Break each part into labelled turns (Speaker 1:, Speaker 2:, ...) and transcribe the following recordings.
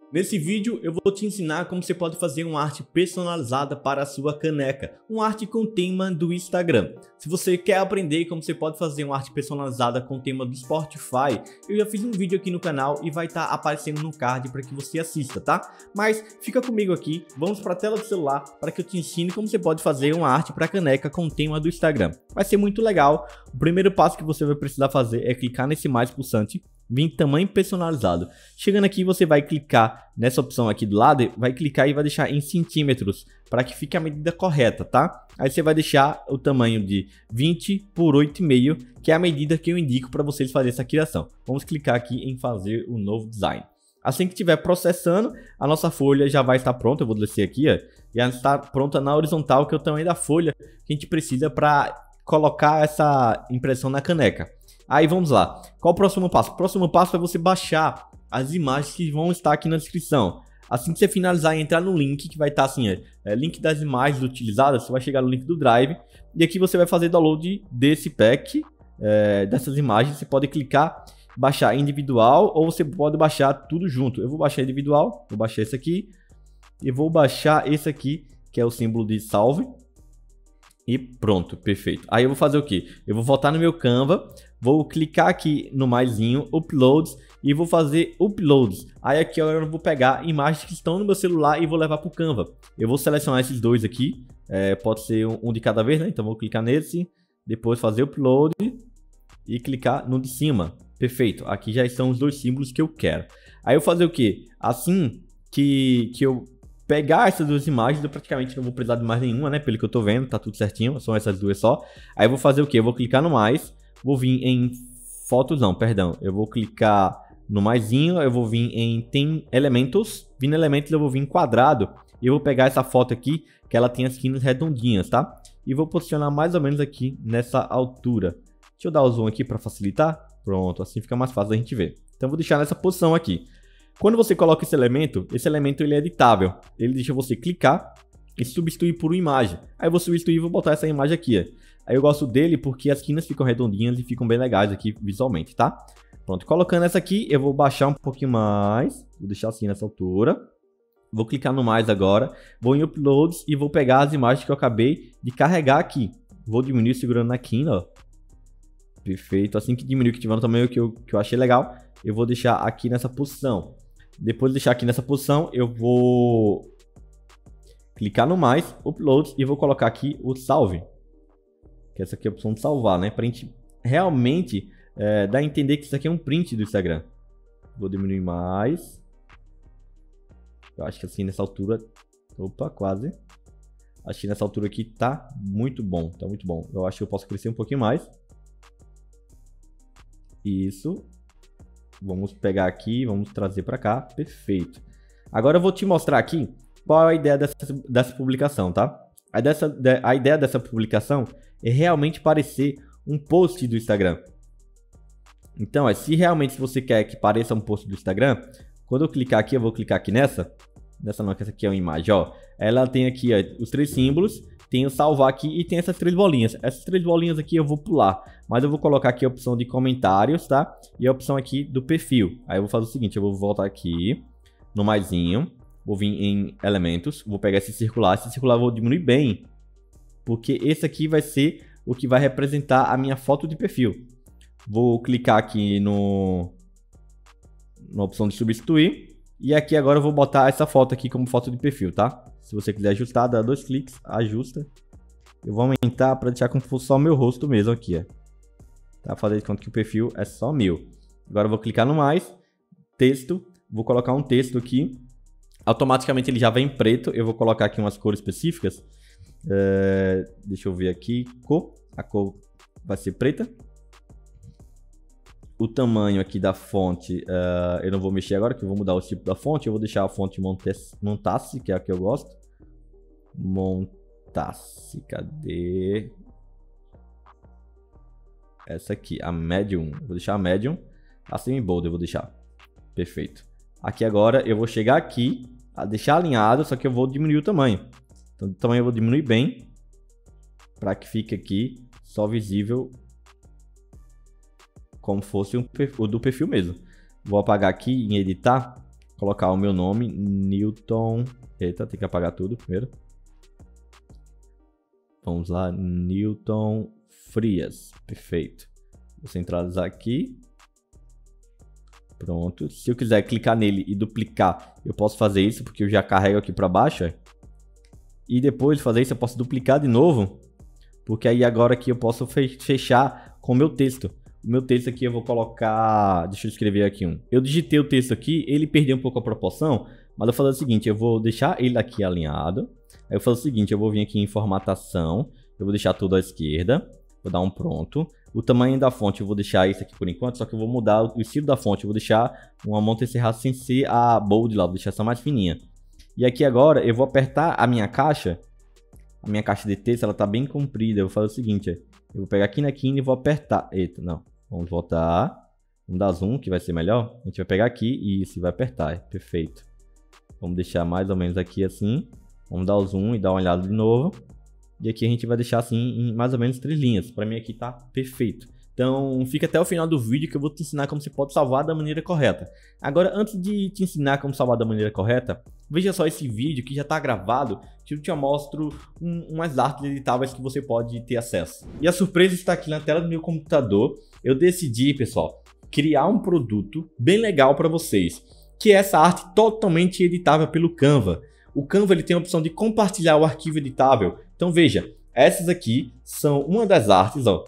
Speaker 1: Nesse vídeo eu vou te ensinar como você pode fazer uma arte personalizada para a sua caneca, uma arte com tema do Instagram. Se você quer aprender como você pode fazer uma arte personalizada com tema do Spotify, eu já fiz um vídeo aqui no canal e vai estar aparecendo no card para que você assista, tá? Mas fica comigo aqui, vamos para a tela do celular para que eu te ensine como você pode fazer uma arte para caneca com tema do Instagram. Vai ser muito legal. O primeiro passo que você vai precisar fazer é clicar nesse mais pulsante, vir em tamanho personalizado. Chegando aqui, você vai clicar nessa opção aqui do lado, vai clicar e vai deixar em centímetros para que fique a medida correta, tá? Aí você vai deixar o tamanho de 20 por 8,5, que é a medida que eu indico para vocês fazerem essa criação. Vamos clicar aqui em fazer o novo design. Assim que estiver processando, a nossa folha já vai estar pronta. Eu vou descer aqui, ó, já está pronta na horizontal, que é o tamanho da folha que a gente precisa para colocar essa impressão na caneca. Aí vamos lá. Qual o próximo passo? O próximo passo é você baixar as imagens que vão estar aqui na descrição. Assim que você finalizar e entrar no link, que vai estar assim, link das imagens utilizadas, você vai chegar no link do Drive. E aqui você vai fazer download desse pack, dessas imagens. Você pode clicar, baixar individual, ou você pode baixar tudo junto. Eu vou baixar individual, vou baixar esse aqui. E vou baixar esse aqui, que é o símbolo de salve. E pronto, perfeito. Aí eu vou fazer o que? Eu vou voltar no meu Canva, vou clicar aqui no maisinho, Uploads, e vou fazer Uploads. Aí aqui eu vou pegar imagens que estão no meu celular e vou levar para o Canva. Eu vou selecionar esses dois aqui, pode ser um de cada vez, né? Então vou clicar nesse, depois fazer Upload e clicar no de cima. Perfeito, aqui já estão os dois símbolos que eu quero. Aí eu vou fazer o que? Assim que eu pegar essas duas imagens, eu praticamente não vou precisar de mais nenhuma, né? Pelo que eu tô vendo, tá tudo certinho, são essas duas só. Aí eu vou fazer o que? Eu vou clicar no mais, vou vir em fotos, não, perdão. Eu vou clicar no maisinho, eu vou vir em tem elementos, vindo elementos eu vou vir em quadrado. E eu vou pegar essa foto aqui, que ela tem as esquinas redondinhas, tá? E vou posicionar mais ou menos aqui nessa altura. Deixa eu dar o zoom aqui para facilitar. Pronto, assim fica mais fácil da gente ver. Então eu vou deixar nessa posição aqui. Quando você coloca esse elemento ele é editável. Ele deixa você clicar e substituir por uma imagem. Aí eu vou substituir e vou botar essa imagem aqui. Aí eu gosto dele porque as esquinas ficam redondinhas e ficam bem legais aqui visualmente, tá? Pronto, colocando essa aqui, eu vou baixar um pouquinho mais. Vou deixar assim nessa altura. Vou clicar no mais agora. Vou em Uploads e vou pegar as imagens que eu acabei de carregar aqui. Vou diminuir segurando na quina, ó. Perfeito. Assim que diminuir, que tiver no tamanho que eu achei legal, eu vou deixar aqui nessa posição. Depois de deixar aqui nessa posição, eu vou clicar no mais, Upload, e vou colocar aqui o salve. Que essa aqui é a opção de salvar, né? Pra gente realmente dar a entender que isso aqui é um print do Instagram. Vou diminuir mais. Eu acho que assim nessa altura... Opa, quase. Acho que nessa altura aqui tá muito bom. Tá muito bom. Eu acho que eu posso crescer um pouquinho mais. Isso. Vamos pegar aqui, vamos trazer para cá, perfeito. Agora eu vou te mostrar aqui qual é a ideia dessa publicação, tá? A ideia dessa publicação é realmente parecer um post do Instagram. Então, se realmente você quer que pareça um post do Instagram, quando eu clicar aqui, eu vou clicar aqui nessa não, que essa aqui é uma imagem, ó. Ela tem aqui, ó, os três símbolos. Tem o salvar aqui e tem essas três bolinhas. Essas três bolinhas aqui eu vou pular. Mas eu vou colocar aqui a opção de comentários, tá? E a opção aqui do perfil. Aí eu vou fazer o seguinte, eu vou voltar aqui no maisinho. Vou vir em elementos. Vou pegar esse circular. Esse circular eu vou diminuir bem. Porque esse aqui vai ser o que vai representar a minha foto de perfil. Vou clicar aqui na opção de substituir. E aqui agora eu vou botar essa foto aqui como foto de perfil, tá? Se você quiser ajustar, dá 2 cliques, ajusta. Eu vou aumentar para deixar como se fosse só o meu rosto mesmo aqui, ó. Tá? Fazer de conta que o perfil é só meu. Agora eu vou clicar no mais, texto, vou colocar um texto aqui. Automaticamente ele já vem em preto, eu vou colocar aqui umas cores específicas. Deixa eu ver aqui, cor. A cor vai ser preta. O tamanho aqui da fonte, eu não vou mexer agora, que eu vou mudar o tipo da fonte. Eu vou deixar a fonte Montassi, que é a que eu gosto. Montassi, cadê? Essa aqui, a Medium. Vou deixar a Medium. A Semi-Bold eu vou deixar. Perfeito. Aqui agora eu vou chegar aqui, a deixar alinhado, só que eu vou diminuir o tamanho. Então o tamanho eu vou diminuir bem, para que fique aqui só visível como fosse o do perfil mesmo. Vou apagar aqui em editar colocar o meu nome, Newton. Eita, tem que apagar tudo primeiro. Vamos lá, Newton Frias. Perfeito. Vou centralizar aqui. Pronto. Se eu quiser clicar nele e duplicar, eu posso fazer isso, porque eu já carrego aqui para baixo. E depois de fazer isso, eu posso duplicar de novo, porque aí agora aqui eu posso fechar com o meu texto. O meu texto aqui eu vou colocar... Deixa eu escrever aqui um. Eu digitei o texto aqui, ele perdeu um pouco a proporção, mas eu vou fazer o seguinte, eu vou deixar ele aqui alinhado. Aí eu faço o seguinte, eu vou vir aqui em formatação, eu vou deixar tudo à esquerda, vou dar um pronto. O tamanho da fonte eu vou deixar isso aqui por enquanto, só que eu vou mudar o estilo da fonte, eu vou deixar uma Montserrat sem ser a bold lá, vou deixar essa mais fininha. E aqui agora eu vou apertar a minha caixa de texto, ela tá bem comprida. Eu vou fazer o seguinte, eu vou pegar aqui na quina e vou apertar. Eita, não. Vamos voltar. Vamos dar zoom, que vai ser melhor. A gente vai pegar aqui e isso vai apertar. Perfeito. Vamos deixar mais ou menos aqui assim. Vamos dar o zoom e dar uma olhada de novo. E aqui a gente vai deixar assim em mais ou menos 3 linhas. Para mim aqui tá perfeito. Então fica até o final do vídeo que eu vou te ensinar como você pode salvar da maneira correta. Agora, antes de te ensinar como salvar da maneira correta, veja só esse vídeo que já está gravado, que eu te mostro umas artes editáveis que você pode ter acesso. E a surpresa está aqui na tela do meu computador. Eu decidi, pessoal, criar um produto bem legal para vocês, que é essa arte totalmente editável pelo Canva. O Canva ele tem a opção de compartilhar o arquivo editável. Então veja, essas aqui são uma das artes, ó.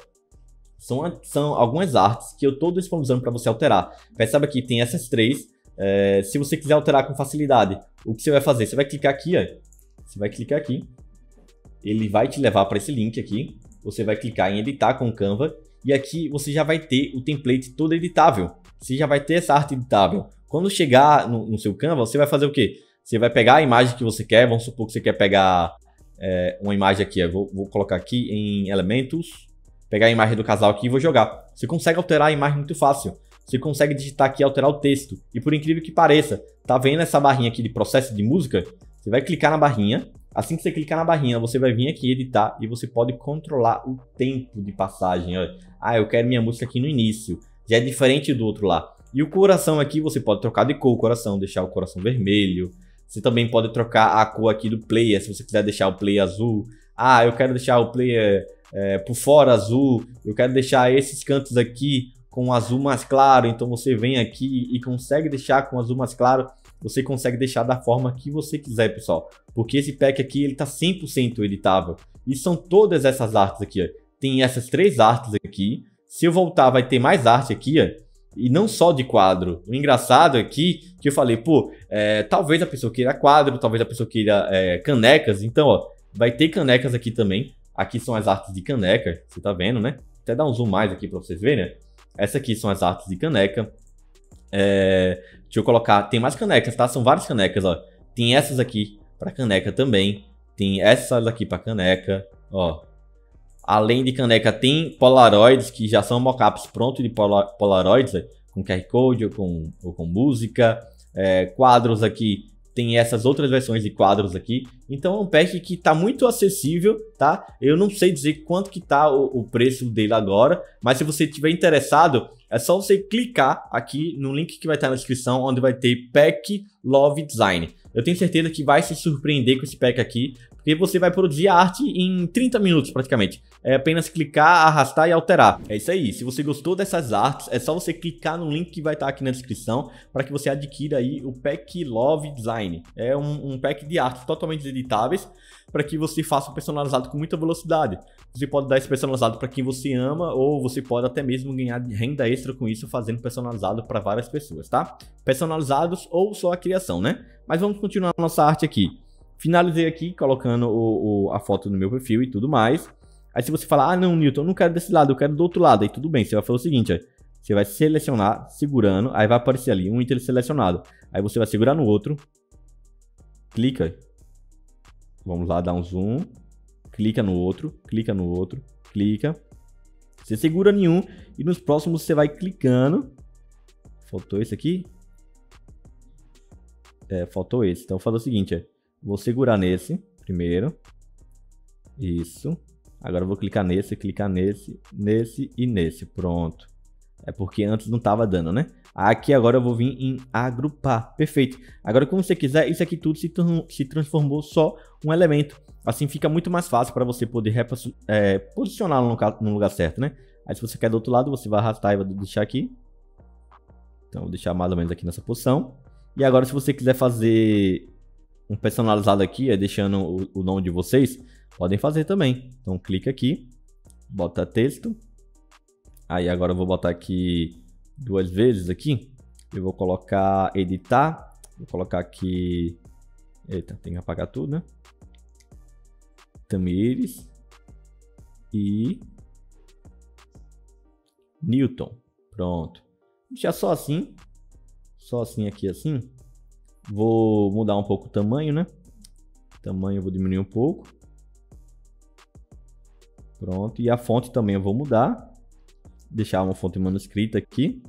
Speaker 1: São algumas artes que eu estou disponibilizando para você alterar. Perceba que tem essas 3. Se você quiser alterar com facilidade, o que você vai fazer? Você vai clicar aqui, ó. Você vai clicar aqui. Ele vai te levar para esse link aqui. Você vai clicar em editar com o Canva. E aqui você já vai ter o template todo editável. Você já vai ter essa arte editável. Quando chegar no seu Canva, você vai fazer o quê? Você vai pegar a imagem que você quer. Vamos supor que você quer pegar uma imagem aqui. Eu vou colocar aqui em elementos. Pegar a imagem do casal aqui e vou jogar. Você consegue alterar a imagem muito fácil. Você consegue digitar aqui e alterar o texto. E por incrível que pareça, tá vendo essa barrinha aqui de processo de música? Você vai clicar na barrinha. Assim que você clicar na barrinha, você vai vir aqui editar e você pode controlar o tempo de passagem. Olha. Ah, eu quero minha música aqui no início. Já é diferente do outro lá. E o coração aqui, você pode trocar de cor o coração, deixar o coração vermelho. Você também pode trocar a cor aqui do player, se você quiser deixar o player azul. Ah, eu quero deixar o player... por fora azul, eu quero deixar esses cantos aqui com um azul mais claro, então você vem aqui e consegue deixar com azul mais claro, você consegue deixar da forma que você quiser, pessoal, porque esse pack aqui ele tá 100% editável, e são todas essas artes aqui, ó. Tem essas 3 artes aqui, se eu voltar vai ter mais arte aqui, ó. E não só de quadro. O engraçado aqui que eu falei, pô, talvez a pessoa queira quadro, talvez a pessoa queira canecas, então ó, vai ter canecas aqui também. Aqui são as artes de caneca, você tá vendo, né? Até dar um zoom mais aqui para vocês verem, né? Essa aqui são as artes de caneca. Deixa eu colocar, tem mais canecas, tá? São várias canecas, ó. Tem essas aqui para caneca também. Tem essas aqui para caneca, ó. Além de caneca, tem Polaroids, que já são mockups prontos de Polaroids, com QR Code ou com música. Quadros aqui. Tem essas outras versões de quadros aqui. Então é um pack que tá muito acessível, tá? Eu não sei dizer quanto que tá o preço dele agora, mas se você tiver interessado, é só você clicar aqui no link que vai estar na descrição, onde vai ter Pack Love Design. Eu tenho certeza que vai se surpreender com esse pack aqui, porque você vai produzir a arte em 30 minutos praticamente. É apenas clicar, arrastar e alterar. É isso aí. Se você gostou dessas artes, é só você clicar no link que vai estar aqui na descrição para que você adquira aí o Pack Love Design. É um pack de artes totalmente editáveis para que você faça um personalizado com muita velocidade. Você pode dar esse personalizado para quem você ama ou você pode até mesmo ganhar renda extra com isso fazendo personalizado para várias pessoas, tá? Personalizados ou só a criação, né? Mas vamos continuar a nossa arte aqui. Finalizei aqui colocando a foto no meu perfil e tudo mais. Aí se você falar, ah não, Newton, eu não quero desse lado, eu quero do outro lado. Aí tudo bem, você vai fazer o seguinte, ó. Você vai selecionar, segurando, aí vai aparecer ali um item selecionado. Aí você vai segurar no outro, clica. Vamos lá, dar um zoom. Clica no outro, clica no outro, clica. Você segura em um e nos próximos você vai clicando. Faltou esse aqui? Faltou esse. Então eu falo o seguinte, ó. Vou segurar nesse primeiro. Isso. Agora eu vou clicar nesse, nesse e nesse. Pronto. É porque antes não tava dando, né? Aqui agora eu vou vir em agrupar. Perfeito. Agora, como você quiser, isso aqui tudo se transformou só um elemento. Assim fica muito mais fácil para você poder posicionar no lugar certo, né? Aí se você quer do outro lado, você vai arrastar e vai deixar aqui. Então, vou deixar mais ou menos aqui nessa posição. E agora, se você quiser fazer um personalizado aqui, deixando o nome de vocês, podem fazer também. Então, clica aqui, bota texto. Aí, agora eu vou botar aqui 2 vezes aqui. Eu vou colocar editar. Vou colocar aqui... Eita, tem que apagar tudo, né? Tamires e Newton. Pronto. Deixar só assim aqui assim. Vou mudar um pouco o tamanho, né? Tamanho eu vou diminuir um pouco. Pronto. E a fonte também eu vou mudar. Deixar uma fonte manuscrita aqui.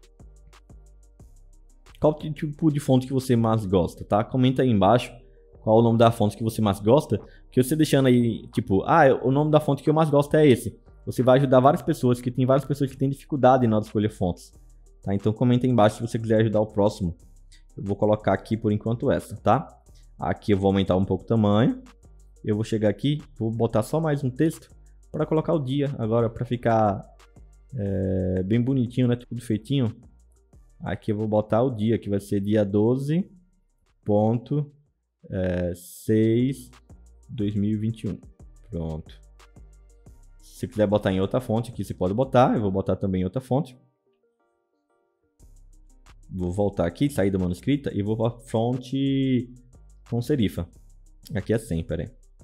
Speaker 1: Qual tipo de fonte que você mais gosta, tá? Comenta aí embaixo qual o nome da fonte que você mais gosta. Que você deixando aí, tipo, o nome da fonte que eu mais gosto é esse. Você vai ajudar várias pessoas, que tem várias pessoas que têm dificuldade na hora de escolher fontes. Tá? Então comenta aí embaixo se você quiser ajudar o próximo. Eu vou colocar aqui por enquanto essa, tá? Aqui eu vou aumentar um pouco o tamanho. Eu vou chegar aqui, vou botar só mais um texto para colocar o dia agora, para ficar bem bonitinho, né? Tudo feitinho. Aqui eu vou botar o dia, que vai ser dia 12.6/2021. Pronto. Se quiser botar em outra fonte aqui, você pode botar. Eu vou botar também em outra fonte. Vou voltar aqui, sair da manuscrita e vou para fonte com serifa. Aqui é 100, peraí.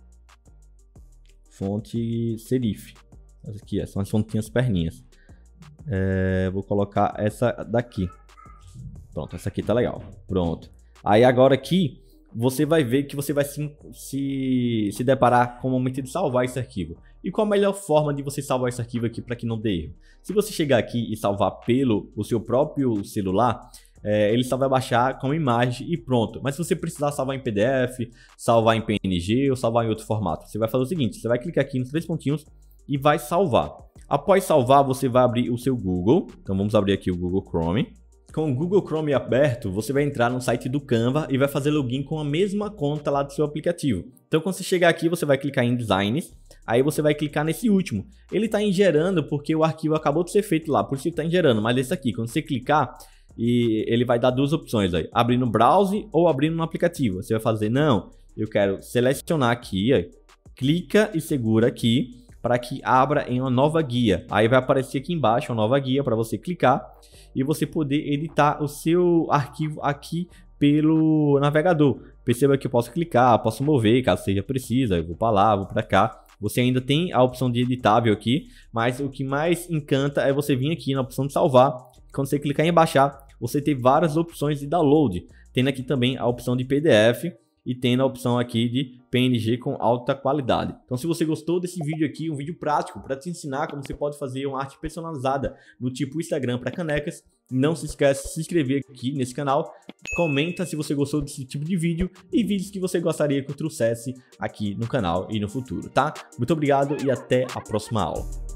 Speaker 1: Fonte serif. Essa aqui são as fontinhas perninhas. Vou colocar essa daqui. Pronto, essa aqui tá legal. Pronto. Aí agora aqui, você vai ver que você vai se deparar com o momento de salvar esse arquivo. E qual a melhor forma de você salvar esse arquivo aqui para que não dê erro? Se você chegar aqui e salvar pelo seu próprio celular, ele só vai baixar como imagem e pronto. Mas se você precisar salvar em PDF, salvar em PNG ou salvar em outro formato, você vai fazer o seguinte, você vai clicar aqui nos 3 pontinhos e vai salvar. Após salvar, você vai abrir o seu Google. Então vamos abrir aqui o Google Chrome. Com o Google Chrome aberto, você vai entrar no site do Canva e vai fazer login com a mesma conta lá do seu aplicativo. Então quando você chegar aqui, você vai clicar em Designs, aí você vai clicar nesse último. Ele está ingerando porque o arquivo acabou de ser feito lá, por isso ele está ingerando. Mas esse aqui, quando você clicar, ele vai dar 2 opções aí, abrir no browser ou abrir no aplicativo. Você vai fazer, não, eu quero selecionar aqui, aí, clica e segura aqui para que abra em uma nova guia. Aí vai aparecer aqui embaixo uma nova guia para você clicar e você poder editar o seu arquivo aqui pelo navegador. Perceba que eu posso clicar, posso mover caso seja preciso, eu vou para lá, vou para cá. Você ainda tem a opção de editável aqui, mas o que mais encanta é você vir aqui na opção de salvar. Quando você clicar em baixar, você tem várias opções de download. Tendo aqui também a opção de PDF e tendo a opção aqui de PNG com alta qualidade. Então se você gostou desse vídeo aqui, um vídeo prático para te ensinar como você pode fazer uma arte personalizada no tipo Instagram para canecas, não se esqueça de se inscrever aqui nesse canal, comenta se você gostou desse tipo de vídeo e vídeos que você gostaria que eu trouxesse aqui no canal e no futuro, tá? Muito obrigado e até a próxima aula.